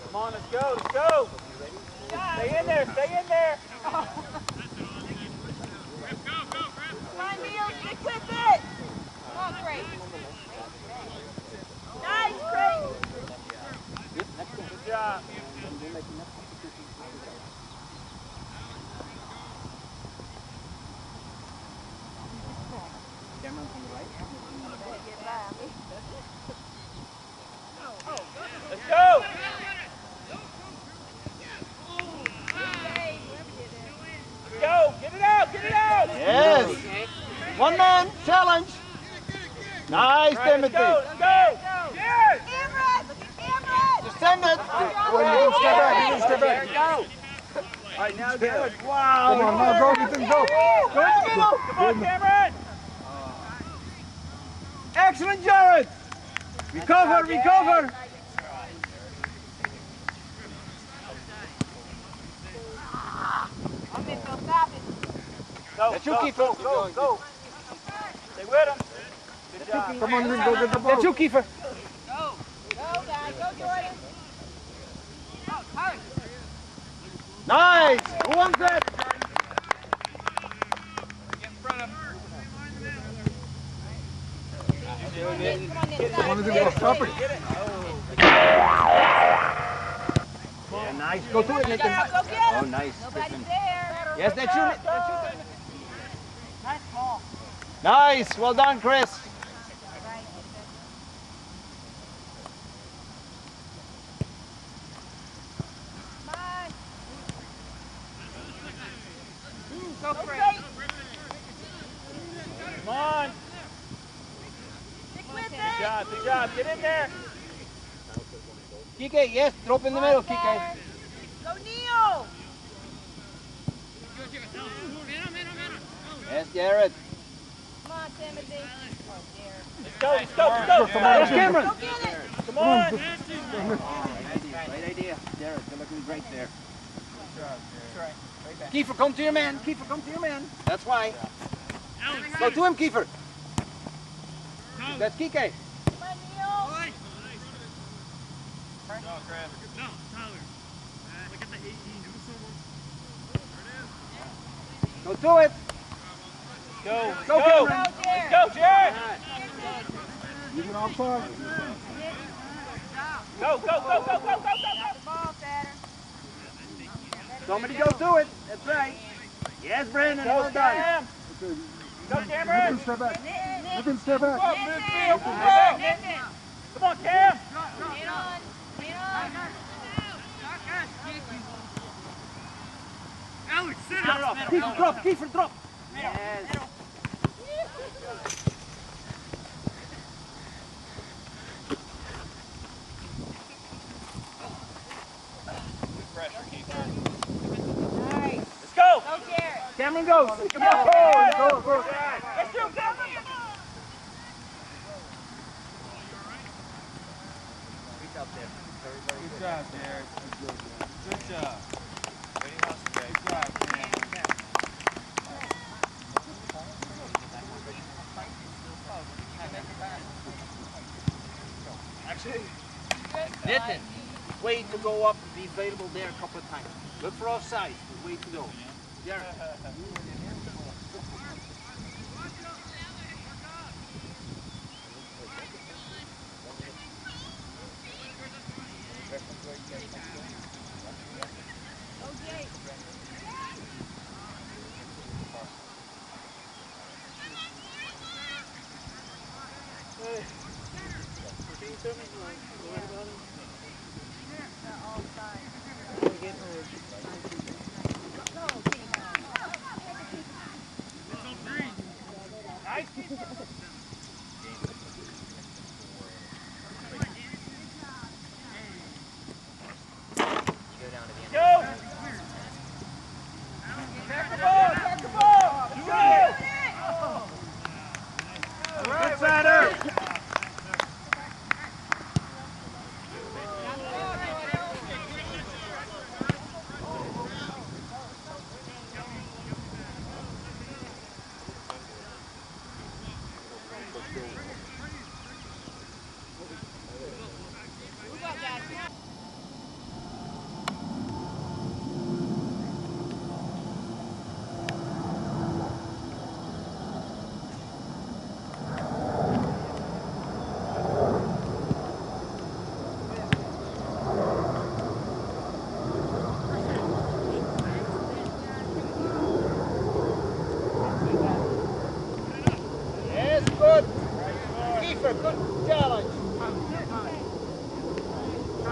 Come on, let's go, let's go. Stay in there, stay in there. Come on, Neil, stick with it. Come on, Craig. Nice, Craig. Good job. Let's go! Let's go! Get it out! Get it out! Yes! One man challenge! Nice, Right, Timothy! Let's go! Yes! Cameron! Cameron! Just send it! Well, step back, you can step There back. you go! Alright, now good. Wow! Come on, now go, Ethan, go! Go in the middle! Come on, Cameron! Excellent, Jared! Recover, recover! I'm in, go stop it. Go, That's you, go, Kiefer. go, go, go. Stay with him. Good job. Come on, Ethan, go get the ball. That's you, Kiefer! Go, guys. Go, Jordan. Hurry. Nice! Who wants that? Come on, Nick. Come on, Nick. Come on, Ethan, go. Stop it. Get it. Yeah, nice. Go to it, Nathan. Go get him. Oh, nice. Nobody's there. Yes, that's you. That's you. Nice ball. Nice. Well done, Chris. Come on. Go, Craig. Come on. Stick with Good it. job, good job. Get in there. Kike, yes. Drop in the middle, Kike. Go, Neil. Yes, Jared. Come on, Timothy. Oh, dear. Let's go, let's go, let's go. Come on, There's Cameron. Go get it. Come on. Right idea. Jared, you're looking great there. Kiefer, come to your man. Kiefer, come to your man. That's why. Go to him, Kiefer. That's Kike. Come on, Neil. No, Chris. No, Tyler. Look at the 18. Go to it. Go, Go, go. Cameron. Let's go, Jared. Ethan, outside. Go, go, go, go, go, go, go. Got the ball, Saturn. Somebody go to it. That's right. Yes, Brandon. Go, Well done. Cam. Go, Ethan, Cameron. step back. Nick. Ethan, step Come back. on, midfield. Come on. Nick. Come on, Cam. Get on. Get on. Alex, sit Get it up. off. Kiefer, drop. Kiefer, drop. Yes. Pressure, keep Nice. Let's go. Go, Jared. Cameron goes. Come on. Go, go. Let's do it, Cameron. Good job, Derek. Good job. Good job, man. Actually, Nathan, way to go up and be available there a couple of times. Look for offside. Way to go. Jared. Go, Jake.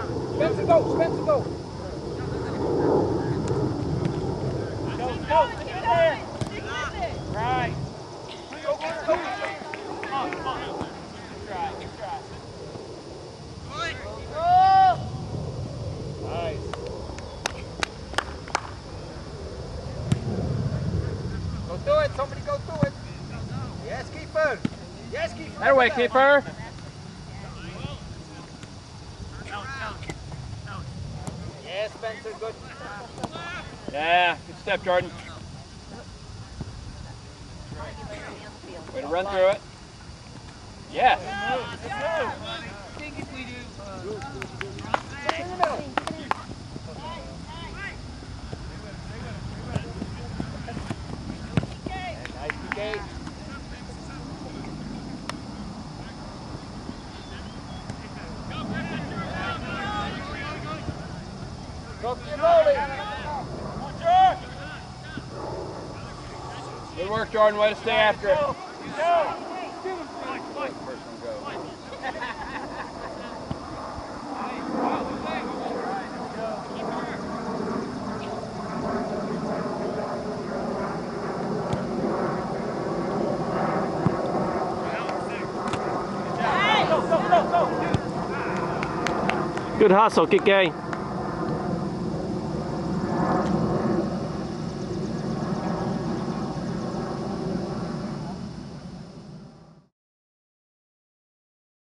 Spencer, go! Spencer, go! Go, stick it there. Stick with it. Right. Go, go, go. Come on, come on. Good try, good try. Nice. Go do it, somebody go do it. Yes, keeper. Yes, keeper. That way, keeper. Yes, Spencer, good. Yeah, good step, Jordan. Way to run through it. Yes. Nice PK. Go to your goalie. Good work, Jordan. Way to stay after it. Go. First one go. Go, go, go, go. Good hustle, good game.